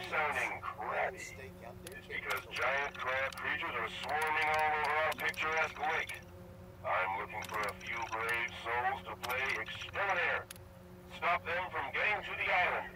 sounding crabby is because giant crab creatures are swarming all over our picturesque lake. I'm looking for a few brave souls to play exterminator. Stop them from getting to the island.